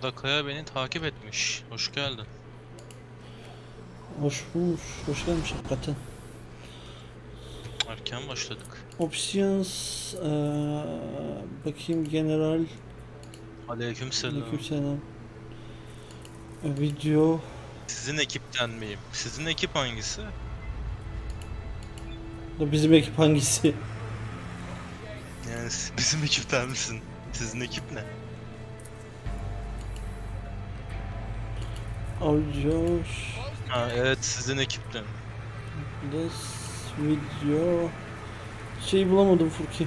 Arda Kaya beni takip etmiş. Hoş geldin. Hoş bulmuş. Hoş gelmiş hakikaten. Erken başladık. Options bakayım general. Aleykümselam. Aleykümselam. Video. Sizin ekipten miyim? Sizin ekip hangisi? Bizim ekip hangisi? Yani bizim ekipten misin? Sizin ekip ne? Audio. Ha evet, sizin ekipten. This video. Şey bulamadım Furki.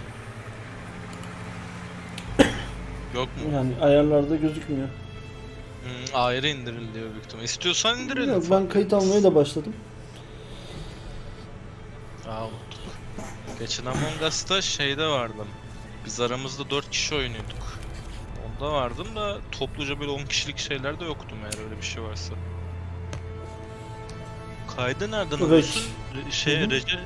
Yok mu? Yani ayarlarda gözükmüyor. Ayrı indiriliyor büyük ihtimalle. İstiyorsan indirelim. Yok, ben kayıt almaya da başladım. Unuttuk. Geçen Among Us'ta şeyde vardım. Biz aramızda 4 kişi oynuyorduk. Onda vardım da topluca böyle 10 kişilik şeyler de yoktum eğer öyle bir şey varsa. Kaydı nereden alıyorsun? Rece...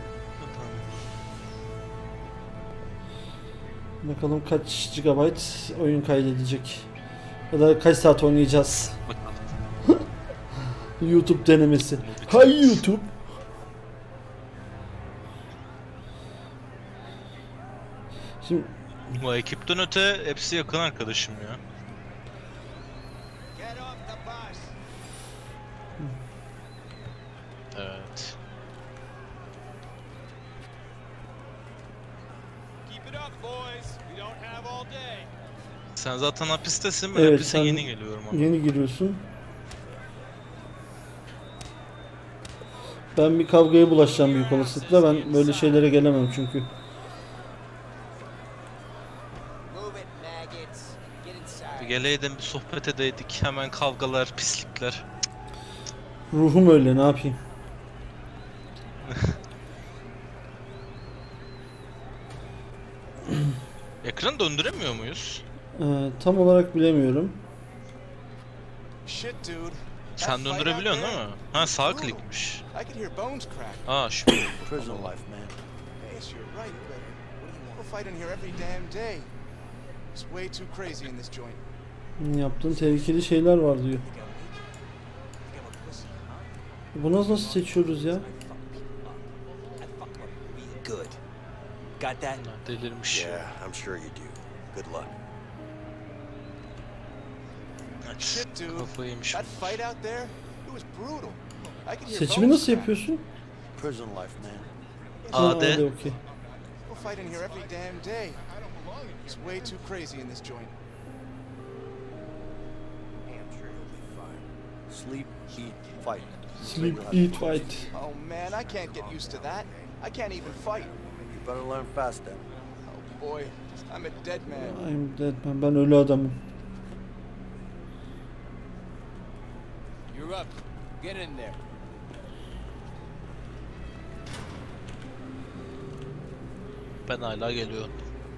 Bakalım kaç GB oyun kaydedecek. Ya da kaç saat oynayacağız. Bakalım. YouTube denemesi. Hay YouTube. Şimdi Bu ekipten öte hepsi yakın arkadaşım ya. Evet. Sen zaten hapistesin, ben evet, hapise sen yeni geliyorum ama. Yeni giriyorsun. Ben bir kavgaya bulaşacağım büyük olasılıkla. Ben böyle şeylere gelemem çünkü. Bir geleydin, bir sohbet edeydik, hemen kavgalar, pislikler. Ruhum öyle, ne yapayım? Ekranı döndüremiyor muyuz? Tam olarak bilemiyorum. Sen döndürebiliyorsun değil mi? Ha, sağ klikmiş. Aa şu. Prison life, man. Yes, you're right, but we'll fight in here every damn day. It's way too crazy in this joint. Yaptığın tehlikeli şeyler var diyor. Bunu nasıl seçiyoruz ya? Good. Got that? Delirmiş. Yeah, I'm sure you do. Good luck. Shit, dude. Kafayı yemiş. That fight out there, it was brutal. I could hear Seçimi bones nasıl crack. yapıyorsun? Prison life, man. AD. Okay. We'll fight in here every damn day. It's way too crazy in this joint. I'm sure you'll be fine. Sleep, eat, fight. Sleep, eat, fight. Oh man, I can't get used to that. I can't even fight. You better learn fast then. Oh boy, I'm a dead man. I'm dead man. Ben ölü adamım. You're up. Get in there. Ben hala geliyorum.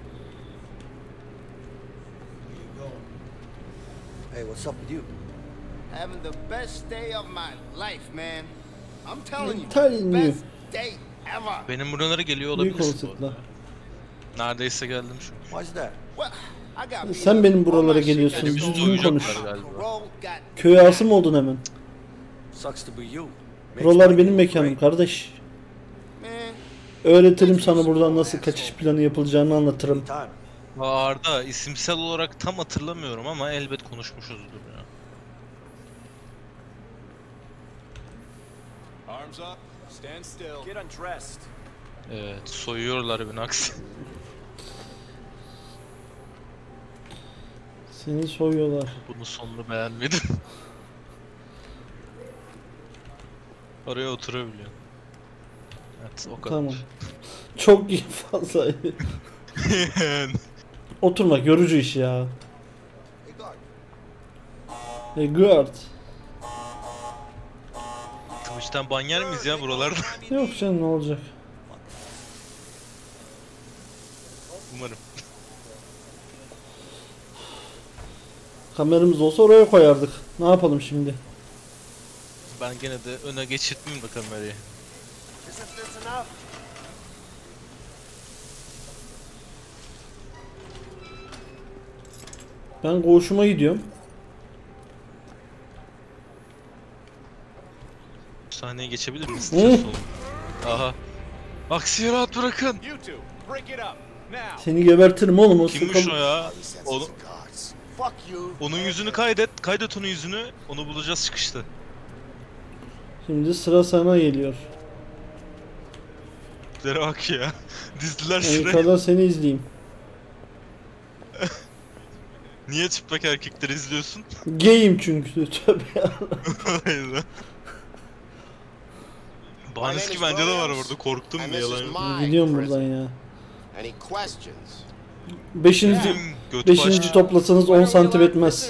Hey, what's up with you? Having the best day of my life, man. I'm telling you, Telling you. best day ever. Benim buralara geliyor Büyük olabilirsin bu olasılıkla. arada. Neredeyse geldim çünkü. Why's that? Well, I got beat Sen up. benim buralara All my shit geliyorsun. got Yani bizi Düzgün stolen. konuş. soyacaklar galiba. Parole got Köy ağası mı oldun hemen? Sucks to be you. Buralar benim mekanım kardeş. Man, Öğretirim sana buradan nasıl kaçış planı yapılacağını anlatırım. Time. Arda, isimsel olarak tam hatırlamıyorum ama elbet konuşmuşuzdur ya. Arms up. Stand still. Get undressed. Evet, soyuyorlar beni aksi. Seni soyuyorlar. Bunun sonunu beğenmedim. Oraya oturabiliyorsun. Evet, o kadar. Tamam. Çok iyi fazla. Oturmak yorucu iş ya. Guard. Twitch'ten ban yer miyiz ya buralarda? Yok canım, ne olacak? Umarım. Kameramız olsa oraya koyardık. Ne yapalım şimdi? Ben gene de öne geçirtmeyeyim de kamerayı. Isn't this enough? Ben koğuşuma gidiyorum. sahneyi geçebilir miyiz? Stres oldu. Aha. Aksiyi rahat bırakın. You two, break it up now. Seni gebertirim oğlum o Kimmiş sakal. o ya? Onu, Fuck you. onun yüzünü kaydet. Kaydet onun yüzünü. Onu bulacağız çıkışta. Şimdi sıra sana geliyor. Tiplere bak ya. Dizdiler En şuraya. yukarıdan seni izleyeyim. Niye çıplak erkekleri izliyorsun? Gayim çünkü. Tövbe ya. Hayır. Bahanesi ki bence de var orada. Korktum And bir this yalan is yok. my Gidiyorum prison. buradan ya. Any questions? Beşinci, Göt beşinci baş. toplasanız 10 santim etmez.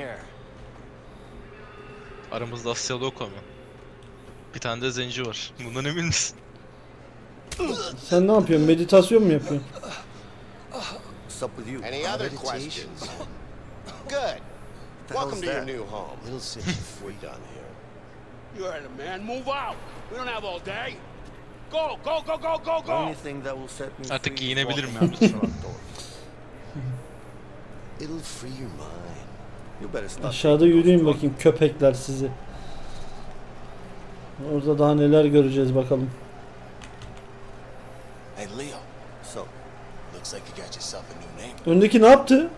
Aramızda Asyalı yok ama. Bir tane de zenci var. Bundan emin misin? Sen ne yapıyorsun? Meditasyon mu yapıyorsun? What's up with you? Any other questions? Good. Welcome to your new home. Little sense of freedom here. You heard him, man. Move out. We don't have all day. Go, go, go, go, go, The only go. thing that will set me Artık free is giyinebilirim walking ya. out the front door. It'll free your mind. You better stop. Aşağıda yürüyün bakayım köpekler sizi. Orada daha neler göreceğiz bakalım. Hey Leo. So, looks like you got yourself a new name. Öndeki ne yaptı?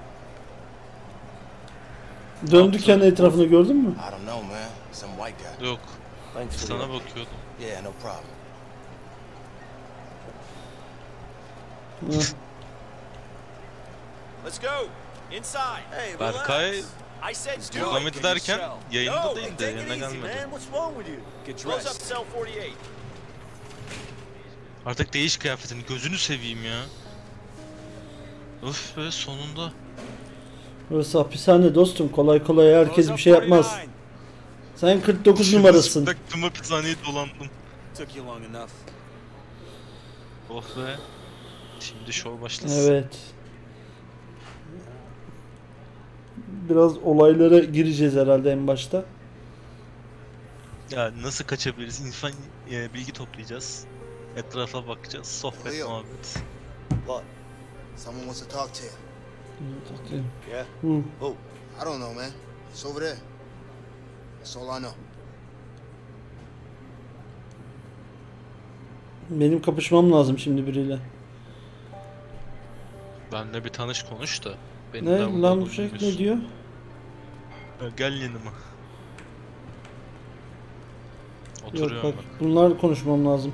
Döndü kendi etrafını gördün mü? I don't know, man. Some white guy. Yok. Thanks for Sana the... bakıyordum. Yeah, no problem. Hı. Let's go. Inside. Hey, Berkay relax. I said do it. devam edi derken yayında No, değildi. Take it Yayına easy, gelmedi. man. What's wrong with you? Get Close up cell 48. Artık değiş kıyafetini. Gözünü seveyim ya. Öf be sonunda. Burası hapishane dostum. Kolay kolay herkes bir şey yapmaz. Sen 49 numarasın. Çıplaktım hapishaneyi dolandım. Took you long enough. Oh be. Şimdi şov başlasın. Evet. Biraz olaylara gireceğiz herhalde en başta. Ya nasıl kaçabiliriz? İnsan bilgi toplayacağız. Etrafa bakacağız. Sohbet Leo. muhabbet. What? Someone wants to talk to you. Yeah? Hı. Oh, I don't know, man. It's over there. That's all I know. Benim kapışmam lazım şimdi biriyle. Benle bir tanış konuş da. Benim Ne nerede lan bu olduğumu şey ne bilmiyorsun. diyor? Gel yanıma. Yok Oturuyorum bak bak. bunlar konuşmam lazım.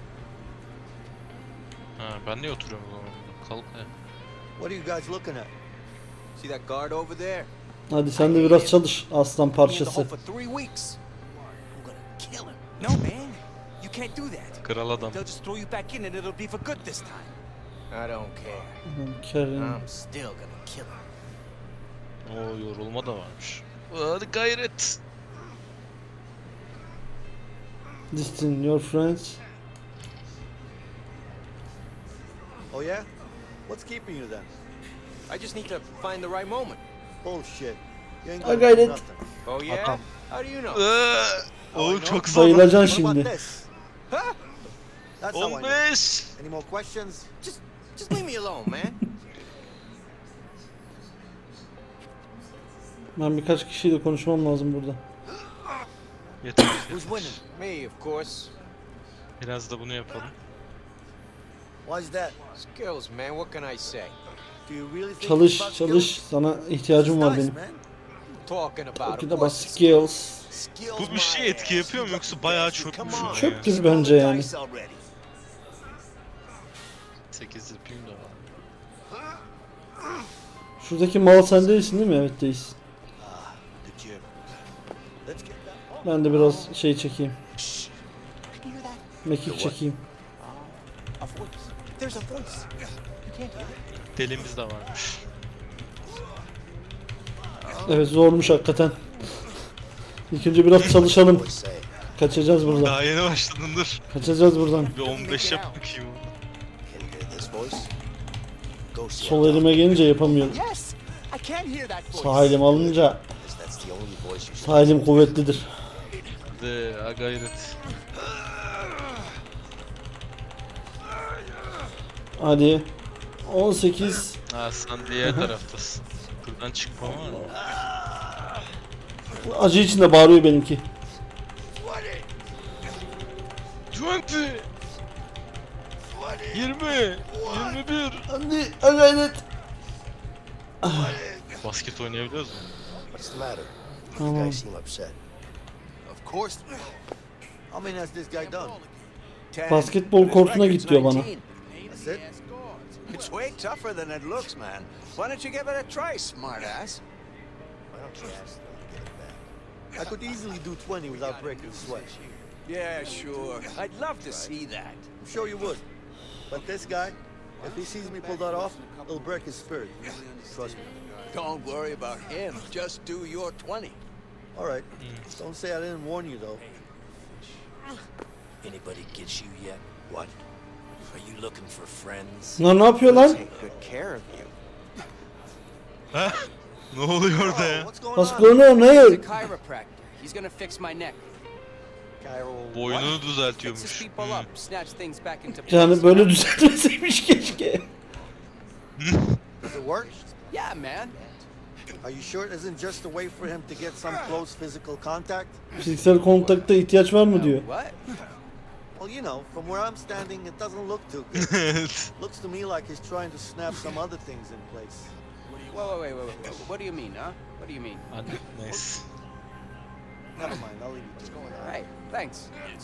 Ha, ben niye oturuyorum o zaman burada? Kalk ya. what are you guys looking at? See that guard over there? Hadi sen de biraz çalış aslan He in the parçası. hole for 3 weeks. I'm gonna kill him. No, man. You can't do that. Kral adam. They'll just throw you back in and it'll be for good this time. I don't care. Kerim. I'm still gonna kill him. Oo yorulma da varmış. Hadi gayret. Distin your friends. Oh yeah? What's keeping you then? I just need to find the right moment. Bullshit. You ain't I gonna got do it. nothing. Oh, yeah? Adam. How do you know? Oğlum çok zor. Bayılacaksın What about şimdi. this? That's how I know. 15. Any more questions? Just leave me alone, man. Ben birkaç kişiyle konuşmam lazım burada. Yeter. Who's winning? Me, of course. Biraz da bunu yapalım. Why's that? Skills, man. What can I say? Do you really think Çalış it's about çalış. skills? Sana ihtiyacım var It's benim. nice, man. Talking about Talking it. about What's the skills. Skills Bu bir şey etki yapıyor mu yoksa bayağı çökmüş mü ya? Çöptür bence yani. Dice already. 8 yapayım da. Şuradaki mal sen değilsin değil mi? Evet değilsin. The gym. Let's get that. Ben de biraz şey çekeyim. Mekik çekeyim. A voice. There's a voice. You can't hear it. Delimiz de varmış. Evet zormuş hakikaten. İlk önce biraz çalışalım. Boys say. Kaçacağız buradan. Daha yeni başladın dur. Kaçacağız buradan. Bir 15 yap bakayım. Can you hear this voice? Go see Sol elime gelince yapamıyorum. Yes! I can't hear that voice. Sağ elim alınca That's the only voice you should sağ elim kuvvetlidir. Hadi ha gayret. Hadi. 18. Ha sen diğer taraftasın. Buradan çıkma var mı? Acı içinde bağırıyor benimki. 20, 21. Hadi gayret. Basket oynayabiliyoruz mu? What's the matter? You Tamam. guys seem upset. Of course. How many has this guy done? Basketbol kortuna git diyor bana. That's it? It's way tougher than it looks, man. Why don't you give it a try, smartass? Why don't you ask them to get it back? I could easily do 20 without breaking a sweat. Yeah, sure. I'd love to see that. I'm sure you would. But this guy, if he sees me pull that off, it'll break his spirit. Trust me. Don't worry about him. Just do your 20. All right. Don't say I didn't warn you, though. Anybody get you yet? What? Are you looking for friends? Lan ne yapıyor lan? Take good care of you. Ha? Ne oluyor orada ya? What's going What's on? going on? He's a Ne? chiropractor. He's gonna fix my neck. Cairo, Boynunu Fixes düzeltiyormuş. people up, snatch things back into place. Yani böyle düzeltmeseymiş keşke. does it work? Yeah, man. Are you sure it isn't just a way for him to get some close physical contact? Fiziksel kontakta ihtiyaç var mı diyor. What? Well, you know, from where I'm standing, it doesn't look too good. Evet. Looks to me like he's trying to snap some other things in place. Wait. What do you mean, huh? What do you mean? Neyse. Never mind, I'll leave you to it. All right, thanks.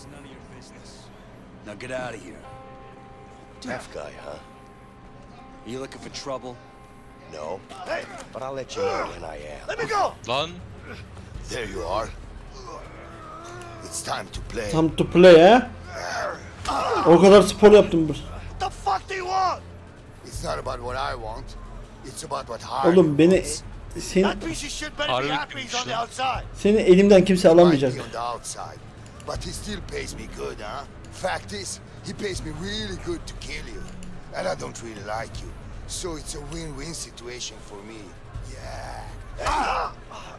Now get out of here. Tough guy, huh? Are you looking for trouble? No. But I'll let you know when I am. Let me go! Lan. There you are. It's time to play. Time to play he? O kadar spor yaptım. What the fuck do you want? It's not about what I want. It's about what Harvey Oğlum beni wants. seni, That piece of shit better Harvey be happy he's on the outside. seni elimden kimse alamayacak. Might be on the outside, but he still pays me good, huh? Fact is, he pays me really good to kill you. And I don't really like you. So it's a win-win situation for me. Yeah.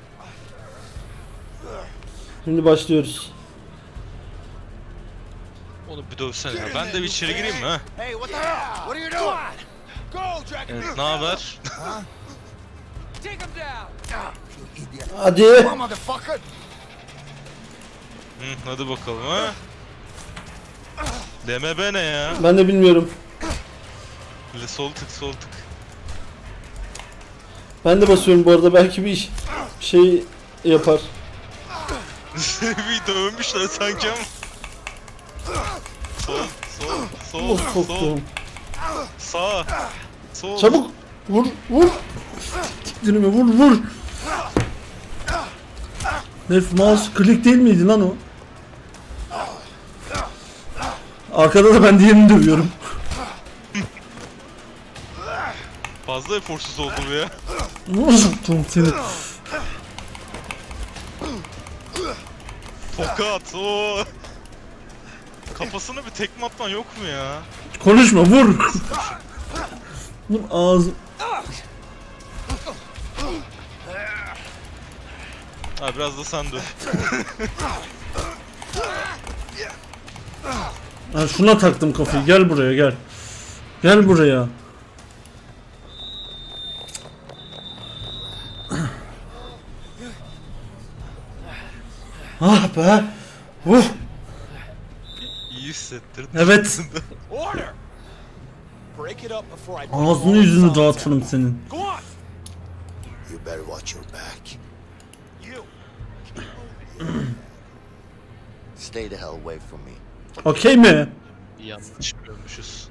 Şimdi başlıyoruz. Onu bir dövsene ya. Ben de bir içeri gireyim mi ha? Hey, what the hell? What are you doing? Go, Jack. Evet, ne haber? Take him down. Hadi. Come on, motherfucker. Hı, hadi bakalım ha. DMB ne ya? Ben de bilmiyorum. Sol tık sol tık. Ben de basıyorum bu arada, belki bir şey yapar. Bir dövmüşler sanki ama. Sol. Of korktum. Sağ. Sol. Çabuk vur. Siktirimi vur. Herif mouse klik değil miydi lan o? Arkada da ben diğerini dövüyorum. Fazla eforsuz oldu bu ya. Vurdum seni. Tokat o. Kafasına bir tekme atman yok mu ya? Konuşma, vur. Vur ağzı. Ha biraz da sen döv. Ha, şuna taktım kafayı. Gel buraya gel. Gel buraya. Ah be. İyi hissettirdin. Evet. Order! Break it up before I Ağzını yüzünü dağıtırım senin. Go on! You better watch your back. You! Stay the hell away from me. Okey mi? Yanlış görmüşüz.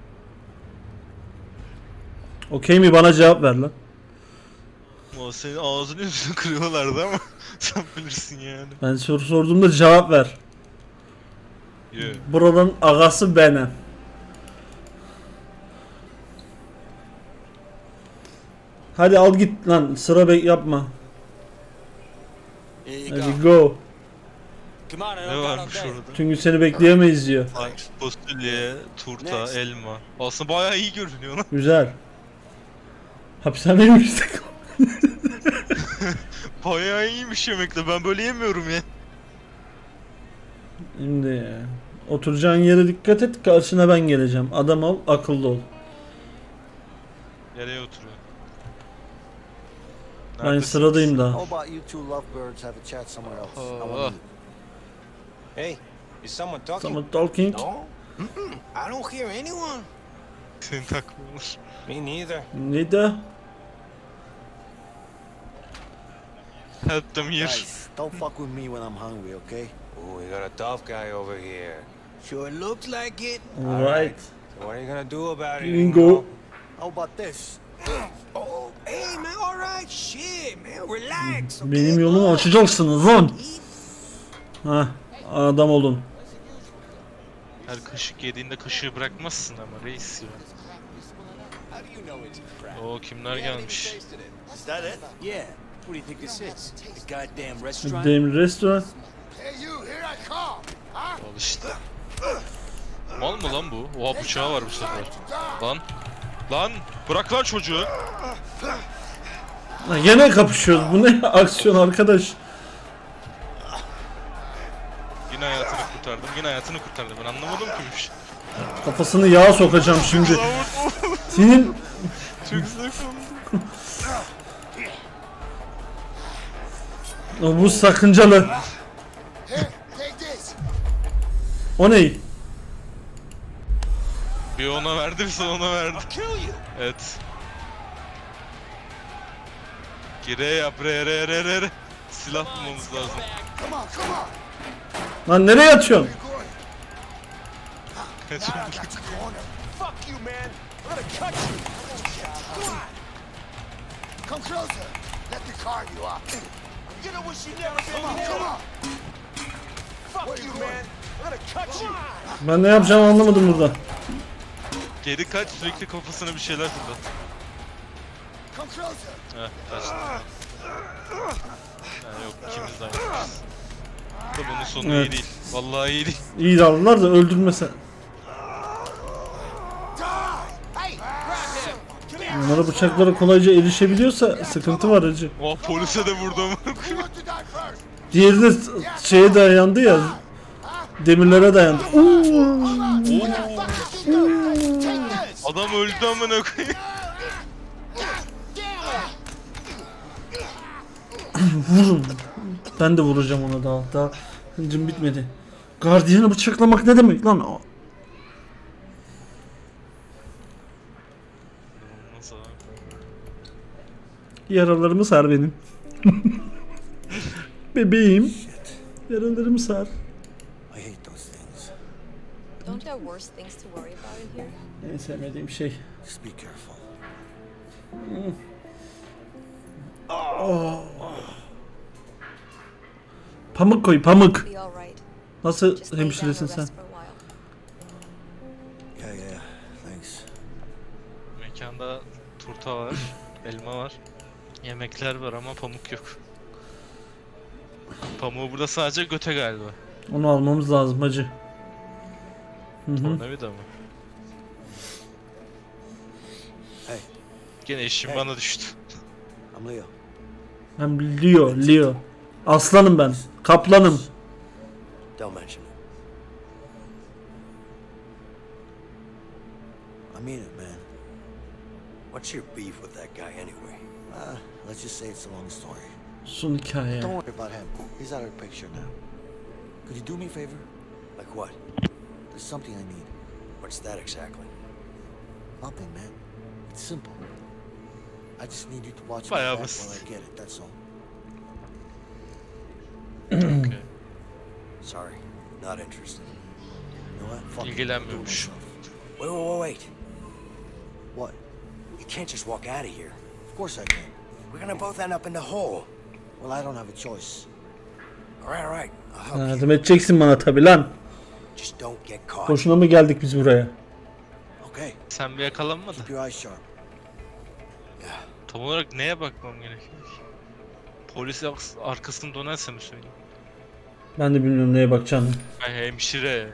Okey mi, bana cevap ver lan. O senin ağzını yüzünü kırıyorlardı ama sen bilirsin yani. Ben soru sorduğumda cevap ver. Yeah. Buranın ağası benim. Hadi al git lan, sıra yapma. Here you Hadi go. go. Come on, I Ne don't got all varmış day. orada? Çünkü seni bekleyemeyiz diyor. Fasulye, turta, Next. elma. Aslında bayağı iyi görünüyor lan. Güzel. Hapishaneye mi girsek? Bayağı iyiymiş yemekle. Ben böyle yemiyorum ya. Şimdi oturacağın yere dikkat et, karşına ben geleceğim. Adam ol, akıllı ol. Nereye oturuyor? Ben sıradayım daha. How about you two lovebirds have a chat somewhere else? I wanna Oh. leave. Hey, is someone talking? Someone talking? No? I don't hear anyone. Senin takmıyorlar. Me neither. Neydi? Help them here. Guys, don't fuck with me when I'm hungry, okay? Ooh, we got a tough guy over here. Sure looks like it. Alright. So what are you gonna do about it? Bingo. How about this? Oh, hey man, all right, shit, man, relax. Okay? Benim yolumu açacaksınız lan. Hah, adam olun. Her kaşık yediğinde kaşığı bırakmazsın ama reis ya. How do you know it's crap? Oo kimler You haven't even gelmiş. tasted it. Is that it? Yeah. What do you think this is? The goddamn restaurant? Demir restoran. Hey, you, here I come. Huh? Al işte. Mal mı lan bu? Oha bıçağı var bu sefer. Lan. Lan. Bırak lan çocuğu. Ha, gene kapışıyoruz. Bu ne aksiyon arkadaş? Yine hayatını kurtardım. Yine hayatını kurtardım. Ben anlamadım ki. Kafasını yağa sokacağım şimdi. Senin... Çok zevk aldım. Bu sakıncalı. Here, take this. O ne? Bir ona verdi, bir sana ona verdi. Evet. Gire yap, re. Silah bulmamız lazım. Come on, come on. Lan nereye atıyorsun? Now I got you cornered. Fuck you, man. I'm gonna cut you. Come closer. Let me carve you up. You know what she never been Come on, before. come on. Fuck you, man. I'm gonna cut you. Ben ne yapacağımı anlamadım burada. Geri kaç, sürekli kafasına bir şeyler fırlat. Come closer. Heh, kaçtı. Ha, yok, ikimiz de aynıyız. Da bunun sonu Evet. iyi değil. Vallahi iyi değil. İyi daldılar da öldürmese. Onlara bıçaklara kolayca erişebiliyorsa sıkıntı var hacı. Oh, polise de vurdu ama. Who wants to die first? Diğeri de şeye dayandı ya. Demirlere dayandı. Adam öldü amına koyayım. Vurun. Ben de vuracağım ona daha hıncım bitmedi. Gardiyanı bıçaklamak ne demek lan? Nasıl abi? Yaralarımı sar benim. Bebeğim. Yaralarımı sar. I hate those things. Don't you have worse things to worry about in here? En sevmediğim şey. Just be careful. Pamuk koy, pamuk. Be all right. Nasıl Just lay down hemşiresin and sen? rest for a while. Yeah, thanks. Mekanda turta var, elma var. Yemekler var ama pamuk yok. Pamuğu burada sadece göte galiba. Onu almamız lazım hacı. Tornavida mı? Hey. Gene işim Hey. bana düştü. I'm Leo. Ben Leo. Aslanım ben. Kaplanım. Don't mention it. I mean it, man. What's your beef with that guy anyway? Let's just say it's a long story. Son hikaye. Don't worry about him. He's out of the picture now. Could you do me a favor? Like what? There's something I need. What's that exactly? Nothing, man. It's simple. I just need you to watch Bayağı my back basit. while I get it, that's all. Okay. Sorry, not interested. You know what? Fuck it. İlgilenmiyormuş. Wait. What? You can't just walk out of here. Of course I can. We're gonna both end up in the hole. Well, I don't have a choice. All right. I'll help you. Yardım edeceksin bana tabi lan. Just don't get caught. Boşuna mı geldik biz buraya? Okay. Sen bir yakalanma da. Keep your eyes sharp. Tam olarak neye bakmam gerekiyor? Polis arkasını dönerse mi söyleyeyim? Ben de bilmiyorum neye bakacağını. Ay hemşire.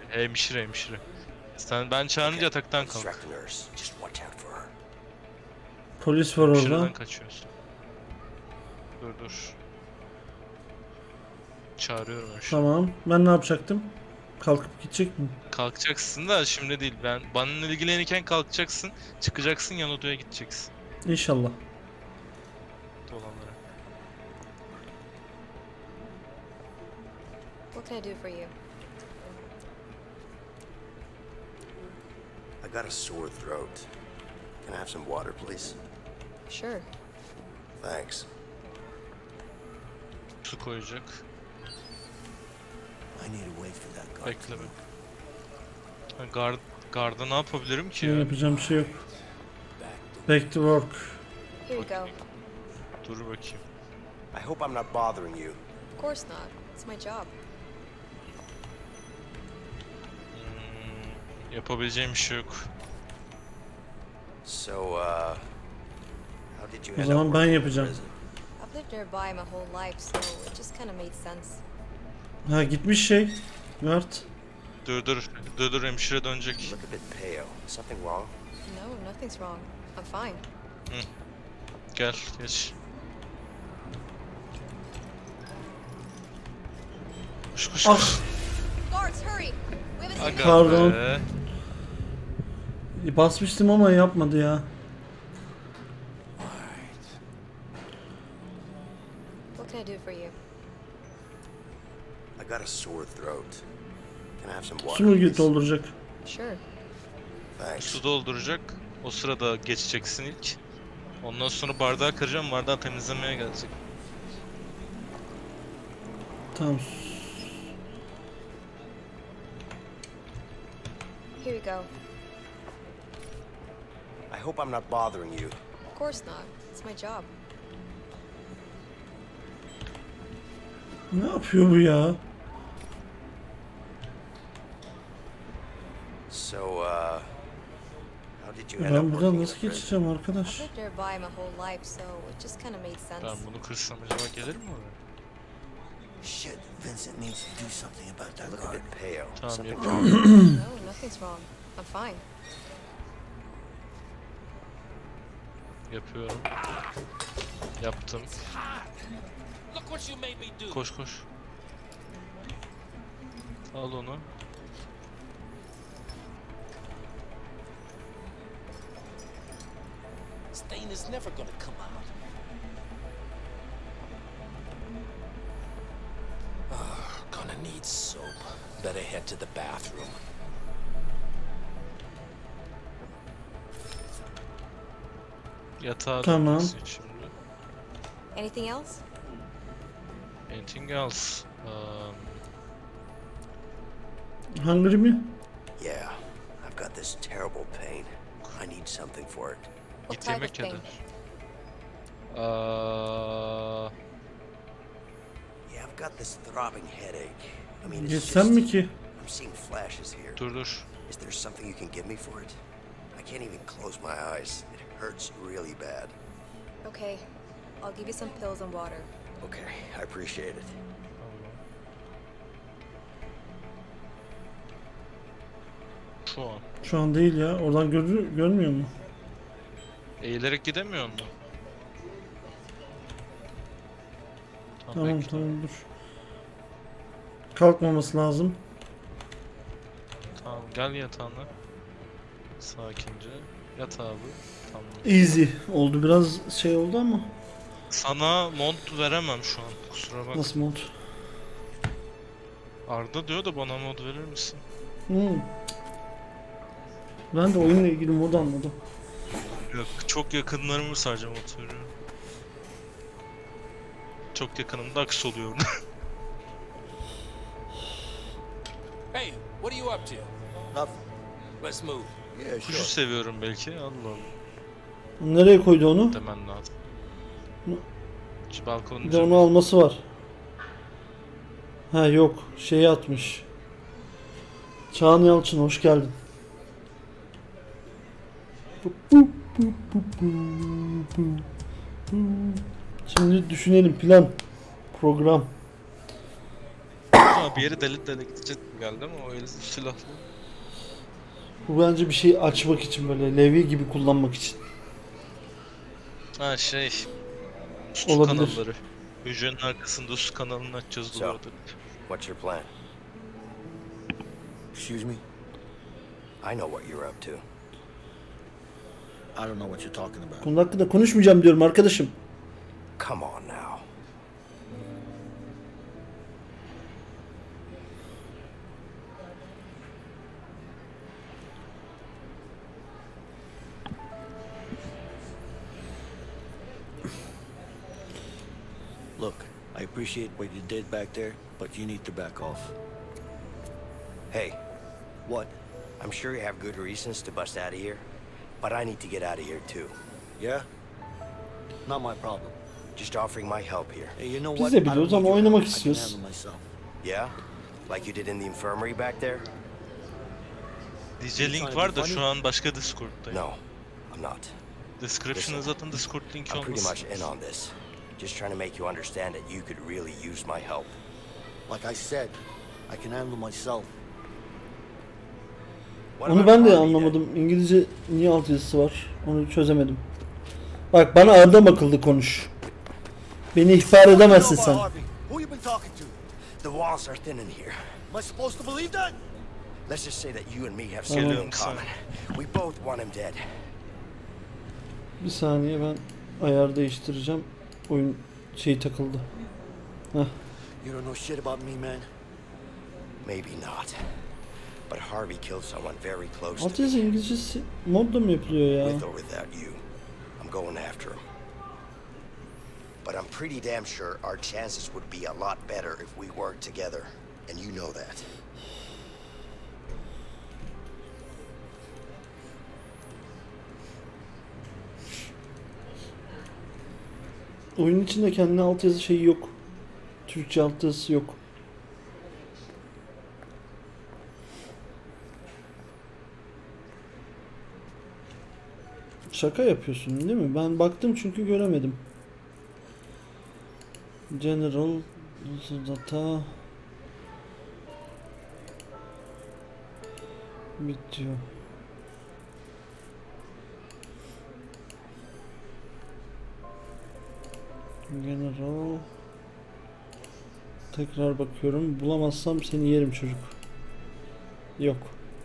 Ben çağırınca yataktan kalk. Distract the nurse. Just watch out for her. Polis var orada. Hemşireden kaçıyorsun. Dur. Çağırıyorum ben şu an. Tamam. Ben ne yapacaktım? Kalkıp gidecek mi? Kalkacaksın da şimdi değil. Bana ilgilenirken kalkacaksın. Çıkacaksın yan odaya gideceksin. İnşallah. Olanlara. What can I do for you? got a sore throat. Can I have some water, please? Sure. Thanks. Su koyacak. I need to wait for that guard. Bekle be. Garda ne yapabilirim ki Benim ya? yapacağım bir şey yok. Back to work. Here you go. Dur bakayım. I hope I'm not bothering you. Of course not. It's my job. Yapabileceğim bir şey yok. So, how did you O end zaman up ben working in yapacağım. prison? I've lived nearby my whole life, so it just kind of made sense. Ha gitmiş şey. Guard. Dur hemşire dönecek. You look a bit pale. Something wrong? No, nothing's wrong. I'm fine. Gel geç. Koş. Ah. Guards, hurry! We have a Aga Pardon. be. Basmıştım ama yapmadı ya. What can I do for you? I got a sore throat. Can I have some water, Su mu please? dolduracak? Sure. Thanks. Su dolduracak. O sırada geçeceksin ilk. Ondan sonra bardağı kıracağım. Bardağı temizlemeye gelecek. Tamam. Here you go. I hope I'm not bothering you. Of course not. It's my job. Ne yapıyor bu ya? So, how did you end up Ben buradan working in nasıl prison? geçeceğim arkadaş? I've lived nearby my whole life, so it just kind of made sense. Ben bunu kırsam acaba gelir mi oraya? Shit, Vincent needs to do something about that You look a guard. bit pale. Tamam, Something yapıyorum. wrong? No, nothing's wrong. I'm fine. Yapıyorum. Yaptım. Look what you made me do. Koş. Al onu. Stain is never gonna come out. Gonna need soap. Better head to the bathroom. Yatağa Tamam. döneceksin şimdi. Anything else? Anything else? Hungry mi? Yeah, I've got this terrible pain. I need something for it. What Git type of yemek pain? yedi. Yeah, I've got this throbbing headache. I mean, it's Geçsem just... mi ki? I'm seeing flashes here. Dur. Is there something you can give me for it? I can't even close my eyes. It hurts really bad. Okay, I'll give you some pills and water. Okay, I appreciate it. Şu an. Şu an değil ya. Oradan görmüyor mu? Eğilerek gidemiyor mu? Tamam bekle. tamam dur. Kalkmaması lazım. Tamam gel yatağına. Sakince. Yat abi. Tamam. Easy oldu, biraz şey oldu ama. Sana mod veremem şu an. Kusura bakma. Nasıl mod? Arda diyor da bana mod verir misin? Ben de oyunla ilgili mod anladım. Yok, çok yakınlarımı sadece mod veriyorum. Çok yakınımda aks oluyor orada. Hey, what are you up to? Nothing. Let's move. Yeah, Kuşu seviyorum belki. Allah Allah. Nereye koydu onu? Demen lazım. Ne? Şu balkonun Bir de onu alması var. Ha yok, şeyi atmış. Çağan Yalçın hoş geldin. Şimdi düşünelim, plan, program. bir yere delik gidecek mi geldi ama o el silahlı. Bu bence bir şey açmak için, böyle Levi gibi kullanmak için. Ha şey. Su Olabilir. kanalları. Hücrenin arkasında su kanalını açacağız So, duvarda. what's your plan? Excuse me? I know what you're up to. I don't know what you're talking about. Bunun hakkında konuşmayacağım diyorum arkadaşım. Come on now. I appreciate what you did back there, but you need to back off. Hey, What? I'm sure you have good reasons to bust out of here, but I need to get out of here too. Yeah? Not my problem. Just offering my help here. Hey, you know Biz what? de I don't biliyoruz need ama your oynamak help. I can istiyoruz. handle myself. Yeah? Like you did in the infirmary back there? DJ link var da şu an başka Discord'dayım. No, I'm not. Description'da zaten Discord linki I'm pretty olması. much in on this. Just trying to make you understand that you could really use my help. Like I said, I can handle myself. What Onu about ben de Harvey then? anlamadım. İngilizce niye altyazısı var? Onu çözemedim. Bak bana adam akıllı konuş. Beni ihbar edemezsin sen. Who you been talking to? The walls are thin in here. Am I supposed to believe that? Let's just say that you and me have something in Tamam. common. We both want him dead. Bir saniye ben ayar değiştireceğim. Oyun şey takıldı. Heh. You don't know shit about me, man. Maybe not. But Harvey killed someone very close to Altyazı me. İngilizcesi modda mı yapılıyor ya? With or without you, I'm going after him. But I'm pretty damn sure our chances would be a lot better if we worked together. And you know that. Oyun içinde kendine altyazı şeyi yok. Türkçe altyazısı yok. Şaka yapıyorsun değil mi? Ben baktım çünkü göremedim. General data bitiyor. General tekrar bakıyorum. Bulamazsam seni yerim çocuk. Yok.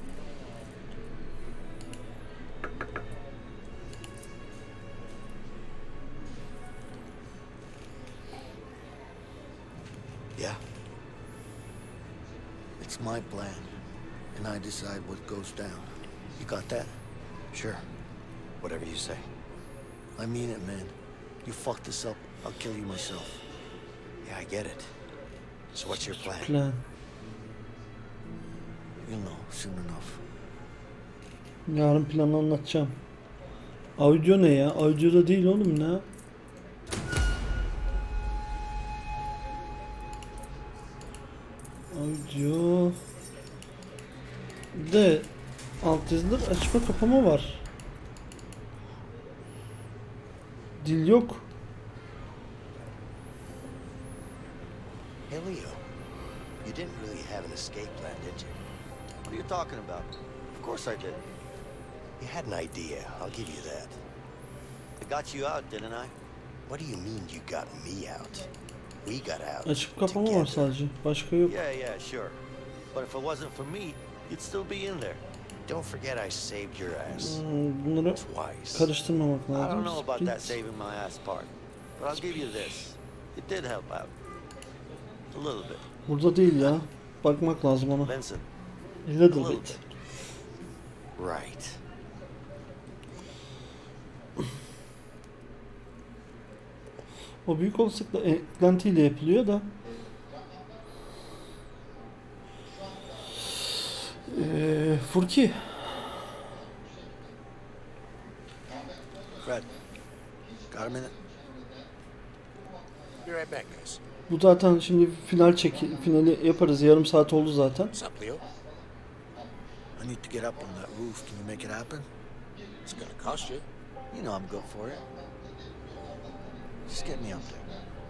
Yeah? It's my plan, and I decide what goes down. You got that? Sure. Whatever you say. I mean it, man. You fuck this up, I'll kill you myself. Yeah, I get it. So what's your plan? Plan. You'll know soon enough. Yarın planı anlatacağım. Audio ne ya? Audio'da değil oğlum ne? Audio de altyazılar açma kapama var. Dil yok. Hey, Leo. You didn't really have an escape plan, did you? What are you talking about? Of course I did. You had an idea. I'll give you that. I got you out, didn't I? What do you mean you got me out? We got out. Açıp kapama var together. sadece. Başka yok. Yeah, sure. But if it wasn't for me, you'd still be in there. Don't forget I saved your ass. Bunları Twice. karıştırmamak I don't lazım. know about that Split. saving my ass part, but I'll give you this. It did help out. A little bit. Burada değil ya. Bakmak lazım ona. Vincent. A A little little bit. bit. Right. O büyük olasılıkla eklentiyle yapılıyor da. Furki. Fred, got a minute? Be right back, guys. Bu zaten şimdi finali yaparız. Yarım saat oldu zaten. What's up, Leo? I need to get up on that roof. Can you make it happen? It's gonna cost you. You know I'm good for it. Just get me up there.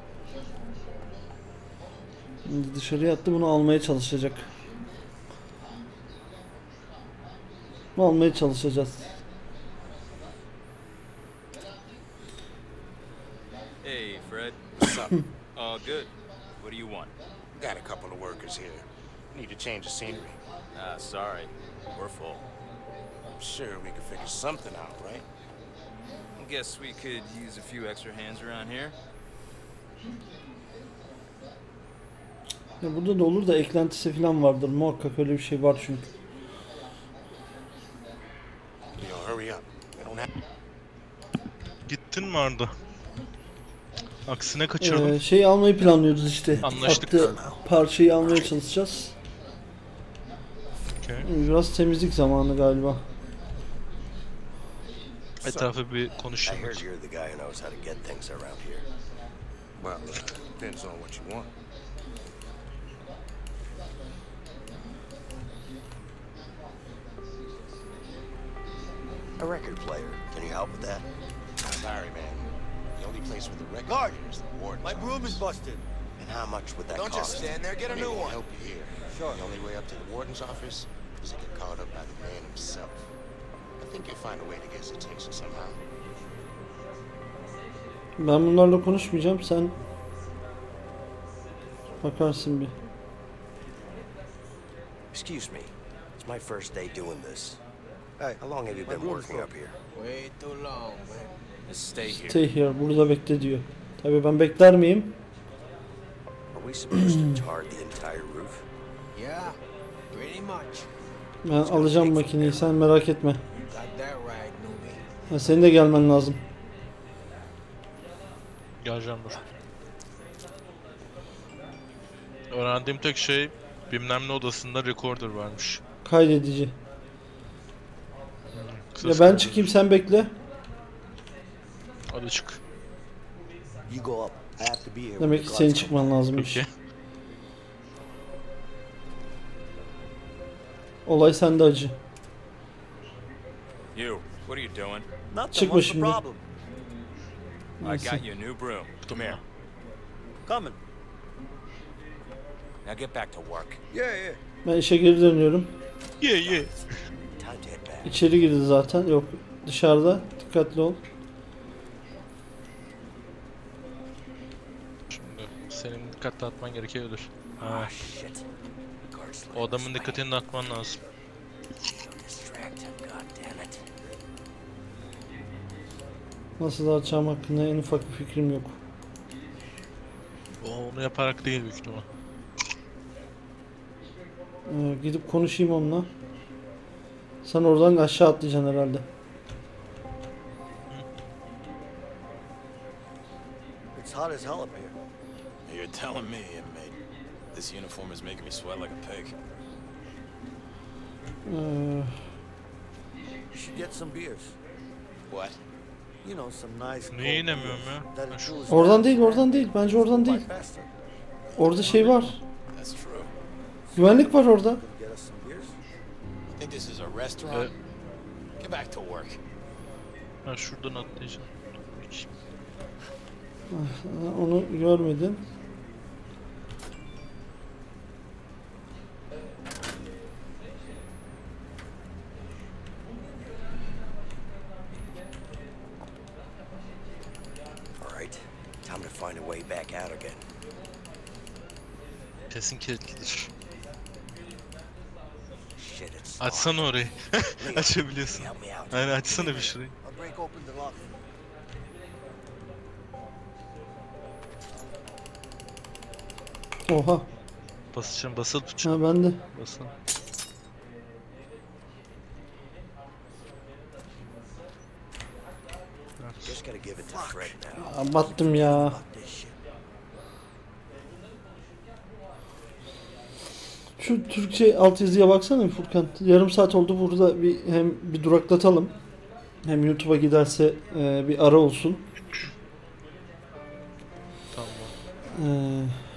Şimdi dışarıya attı, bunu almaya çalışacak. Bunu almaya çalışacağız. Hey, Fred. What's up? All good. What do you want? Got a couple of workers here. Need to change the scenery. Sorry. We're full. I'm sure we could figure something out, right? Guess we could use a few extra hands around here. Ya burada da olur da eklentisi falan vardır. Muhakkak öyle bir şey var çünkü. Leo, hurry up. We don't have... Gittin mi Arda? Aksine kaçırdım. Şeyi almayı planlıyoruz işte. Anlaştık. Attığı parçayı almaya çalışacağız. Okay. Biraz temizlik zamanı galiba. Etrafı bir I konuşalım. heard you're the guy who knows how to get things around here. Well, depends on what you want. A record player. Can you help with that? Sorry, man. The only place with a record Guard! player is the warden's My broom is office. busted. And how much would that Don't cost? just stand there, get a Maybe new we'll one. help you here. Sure. The only way up to the warden's office is to get called up by the man himself. I think you'll find a way to get his attention somehow. Ben bunlarla konuşmayacağım. Sen bakarsın bir. Excuse me. It's my first day doing this. Hey, how long have you been working up here? Way too long, man. Just stay here. Stay here. Burada bekle diyor. Tabii ben bekler miyim? Are we supposed to tar the entire roof? Yeah, pretty much. Ben alacağım makineyi, sen merak etme. Got that right, newbie. Ha, senin de gelmen lazım. Geleceğim dur. Öğrendiğim tek şey bilmem ne odasında recorder varmış. Kaydedici. Kısa Ya ben kaydedici. çıkayım, sen bekle. Hadi çık. You go up. I have to be here. Demek ki senin çıkman lazımmış. Peki. Olay sende acı. You, what are you doing? Nothing. Çıkma What's the şimdi. problem? I Neyse. got you a new broom. Come here. Coming. Now get back to work. Yeah, yeah. Ben işe geri dönüyorum. Ye. Time to head back. İçeri girdi zaten. Yok, dışarıda. Dikkatli ol. Şimdi senin dikkat dağıtman gerekiyordur. Ha, Ah, shit. Guards o adamın dikkatini dağıtman lazım. distract him, goddammit. Nasıl dağıtacağım hakkında en ufak bir fikrim yok. O onu yaparak değil büyük ihtimal. Gidip konuşayım onunla. Sen oradan aşağı atlayacaksın herhalde. It's hot as hell up here. You're telling me, inmate. This uniform is making me sweat like a pig. You should get some beers. What? You know, some nice. Niye inemiyorum ya? That it cools Oradan down değil, oradan değil. Bence oradan değil. faster. Orada şey var. That's true. Güvenlik var orada. Get us some beers. You think this is a restaurant? Evet. Get back to work. Ben şuradan atlayacağım. Hiç. Onu görmedim. All right. Time to find a way back out again. Kesin kilitlidir. Shit, it's Açsana orayı. Açabiliyorsun. help me out. Aynen açsana bir şurayı. I'll break open the lock. Oha. Basacağım, basılı tutacağım. Ha ben de. Basın. Just gotta give it to Fred now. Aa, battım ya. This shit. Şu Türkçe altyazıya baksana bir Furkan. Yarım saat oldu burada, bir hem bir duraklatalım. Hem YouTube'a giderse bir ara olsun. Tamam.